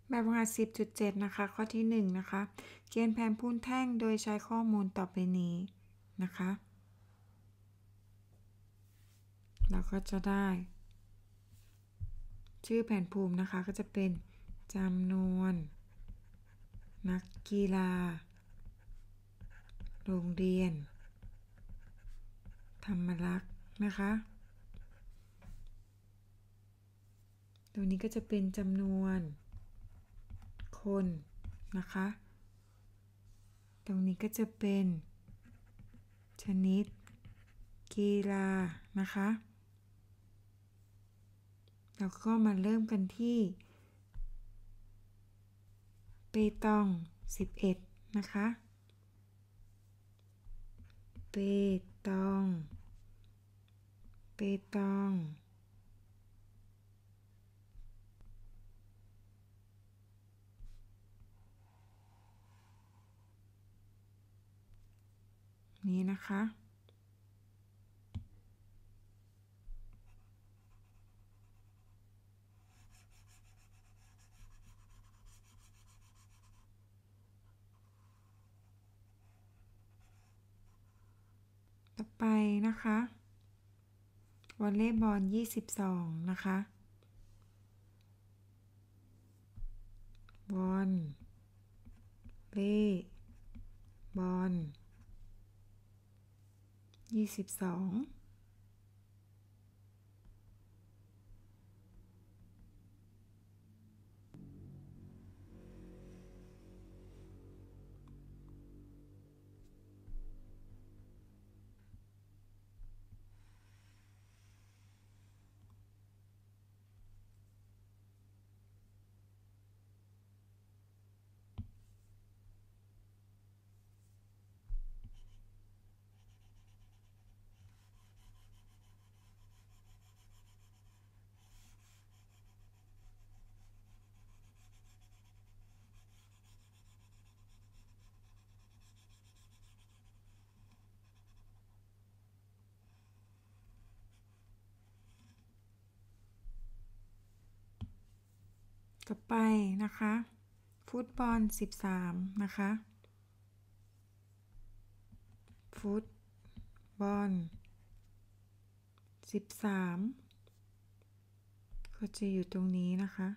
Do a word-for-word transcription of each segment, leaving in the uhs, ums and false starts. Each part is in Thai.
แบบฝึกหัด สิบจุดเจ็ด นะคะ ข้อที่ หนึ่ง นะคะ เขียนแผนภูมิแท่งโดยใช้ข้อมูลต่อไปนี้นะคะ เราก็จะได้ ชื่อแผนภูมินะคะก็จะเป็นจำนวนนักกีฬาโรงเรียนธรรมรักษ์นะคะ ตัวนี้ก็จะเป็นจำนวนคนนะคะ ตรงนี้ก็จะเป็นชนิดกีฬานะคะแล้วก็มาเริ่มกันที่เปตองสิบเอ็ดนะคะเปตองเปตองนี้นะคะต่อไปนะคะวอลเลย์บอลยี่สิบสองนะคะบอลเล่บอลยี่สิบสองต่อไปนะคะฟุตบอลสิบสามนะคะฟุตบอลสิบสามก็จะอยู่ตรงนี้นะคะ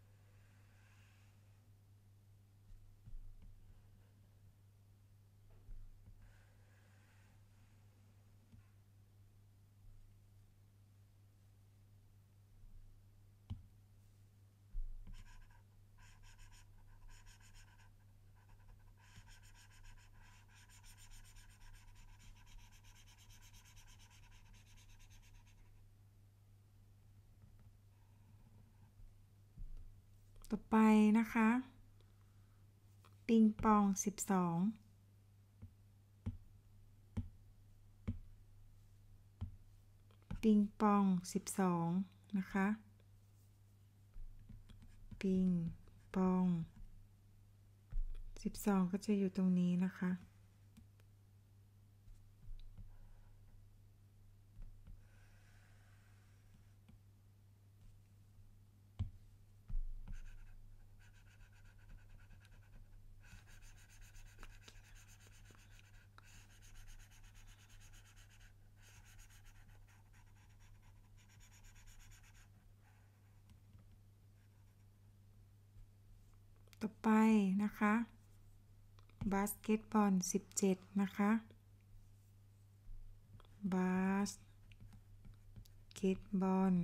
ต่อไปนะคะปิงปองสิบสองปิงปองสิบสองนะคะปิงปองสิบสองก็จะอยู่ตรงนี้นะคะต่อไปนะคะบาสเกตบอลสิบเจ็ดนะคะบาสเกตบอล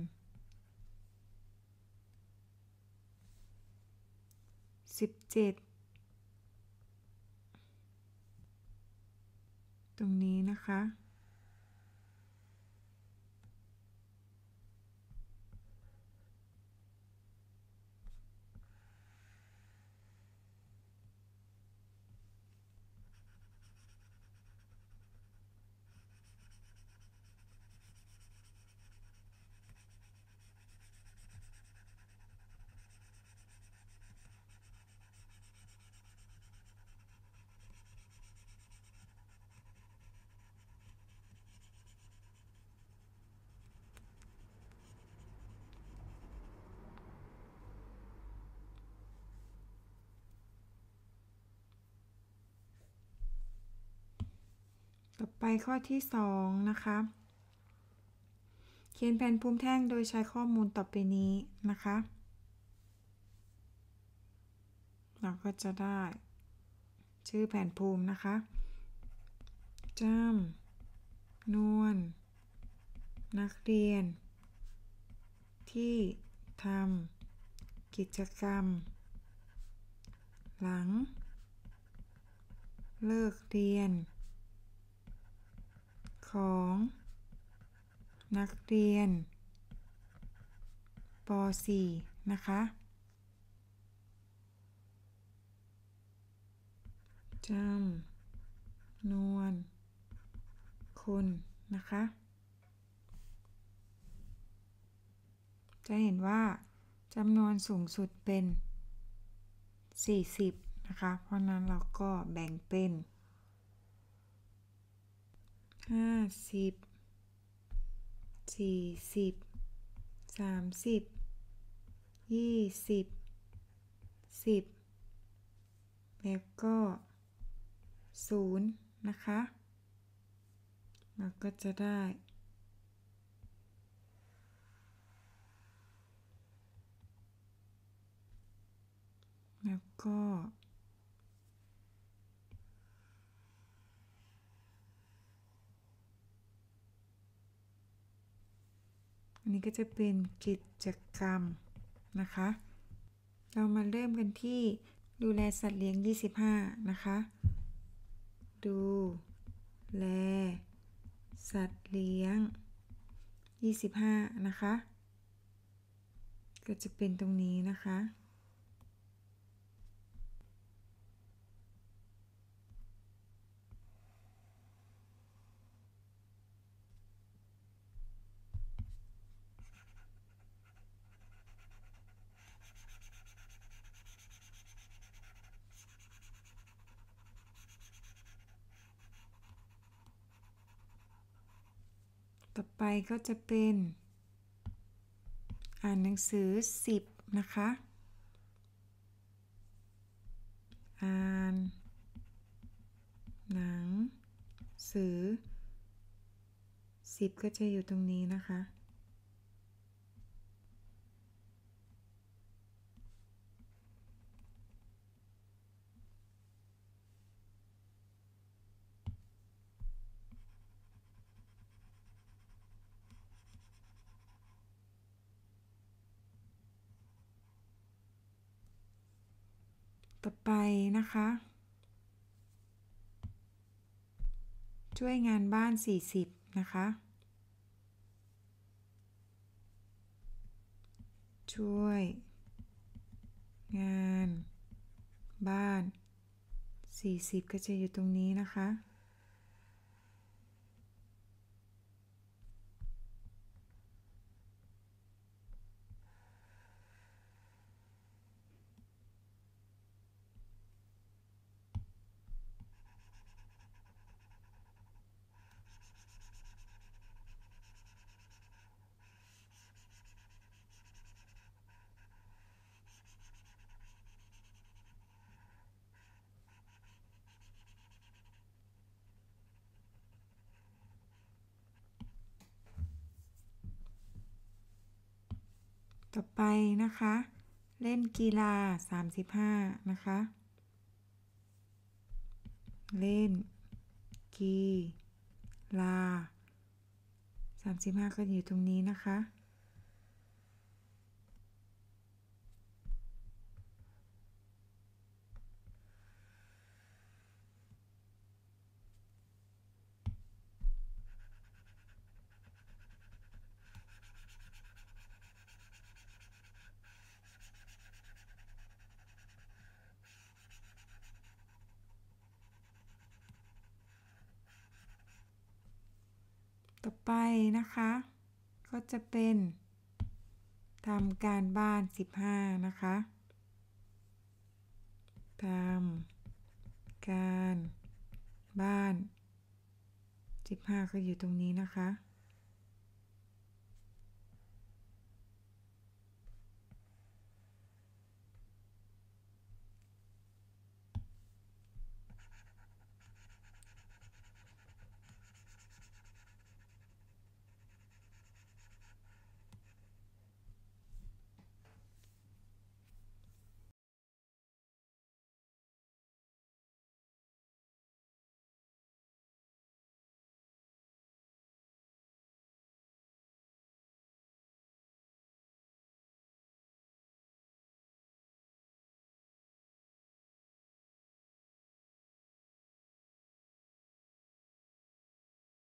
สิบเจ็ดตรงนี้นะคะไปข้อที่สองนะคะเขียนแผนภูมิแท่งโดยใช้ข้อมูลต่อไปนี้นะคะเราก็จะได้ชื่อแผนภูมินะคะจำนวนนักเรียนที่ทำกิจกรรมหลังเลิกเรียนของนักเรียนป .สี่ นะคะจำนวนคนนะคะจะเห็นว่าจำนวนสูงสุดเป็นสี่สิบนะคะเพราะนั้นเราก็แบ่งเป็นห้าสิบสี่สิบสามสิบยี่สิบสิบแล้วก็ศูนย์นะคะเราก็จะได้แล้วก็อันนี้ก็จะเป็นกิจกรรมนะคะเรามาเริ่มกันที่ดูแลสัตว์เลี้ยงยี่สิบห้านะคะดูแลสัตว์เลี้ยงยี่สิบห้านะคะก็จะเป็นตรงนี้นะคะต่อไปก็จะเป็นอ่านหนังสือสิบนะคะอ่านหนังสือสิบก็จะอยู่ตรงนี้นะคะต่อไปนะคะช่วยงานบ้านสี่สิบนะคะช่วยงานบ้านสี่สิบก็จะอยู่ตรงนี้นะคะต่อไปนะคะเล่นกีฬาสามสิบห้านะคะเล่นกีฬาสามสิบห้าก็อยู่ตรงนี้นะคะต่อไปนะคะก็จะเป็นทำการบ้านสิบห้านะคะทำการบ้านสิบห้าก็อยู่ตรงนี้นะคะ